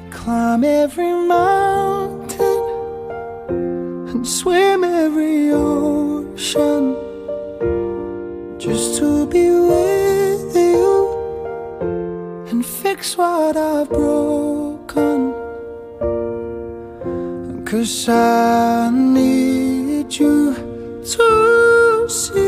climb every mountain and swim every ocean just to be with you and fix what I've broken. 'Cause I need you to see